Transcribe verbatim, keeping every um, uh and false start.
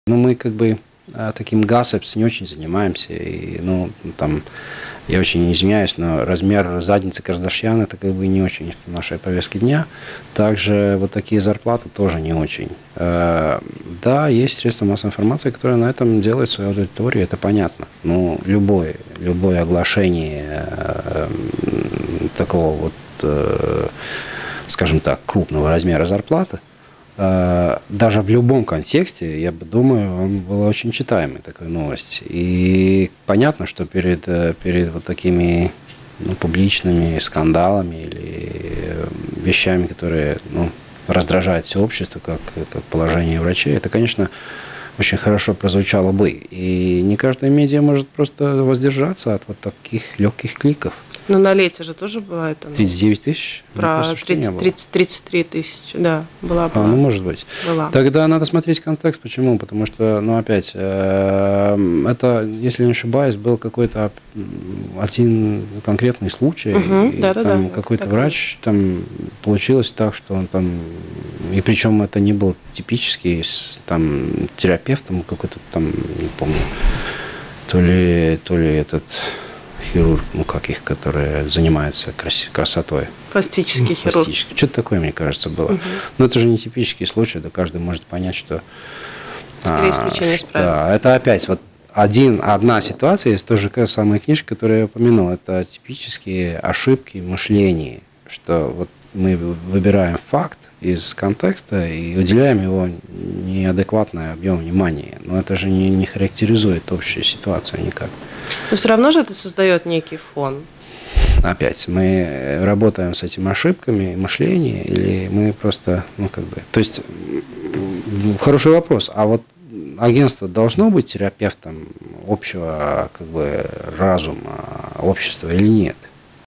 Ну, мы как бы таким гасепс не очень занимаемся. И, ну, там, я очень извиняюсь, но размер задницы Кардашьяна это как бы не очень в нашей повестке дня. Также вот такие зарплаты тоже не очень. Да, есть средства массовой информации, которые на этом делают свою аудиторию, это понятно. Но любое, любое оглашение такого вот, скажем так, крупного размера зарплаты, даже в любом контексте, я бы думаю, он был очень читаемый, такая новость. И понятно, что перед, перед вот такими, ну, публичными скандалами или вещами, которые, ну, раздражают все общество, как, как положение врачей, это, конечно, очень хорошо прозвучало бы. И не каждая медиа может просто воздержаться от вот таких легких кликов. Ну, на Лете же тоже была это. тридцать девять тысяч? Про тридцать, тридцать, тридцать три тысячи, да, была. была. А, ну, может быть. Была. Тогда надо смотреть контекст. Почему? Потому что, ну, опять, э, это, если не ошибаюсь, был какой-то один конкретный случай. Угу, и да, там да, какой-то да. врач, там получилось так, что он там, и причем это не был типический, там, терапевтом какой-то там, не помню, то ли, то ли этот... хирург, ну как их, которые занимаются крас красотой. Пластический ну, хирург. Пластический. Что-то такое, мне кажется, было. Угу. Но это же не типический случай, да каждый может понять, что... Скорее исключение из правил. Да, это опять вот один, одна ситуация из той же самой книжки, которую я упомянул. Это типические ошибки мышления, что вот мы выбираем факт из контекста и уделяем его неадекватный объем внимания. Но это же не, не характеризует общую ситуацию никак. Но все равно же это создает некий фон. Опять, мы работаем с этими ошибками мышления или мы просто, ну как бы... То есть, хороший вопрос. А вот агентство должно быть терапевтом общего как бы разума общества или нет?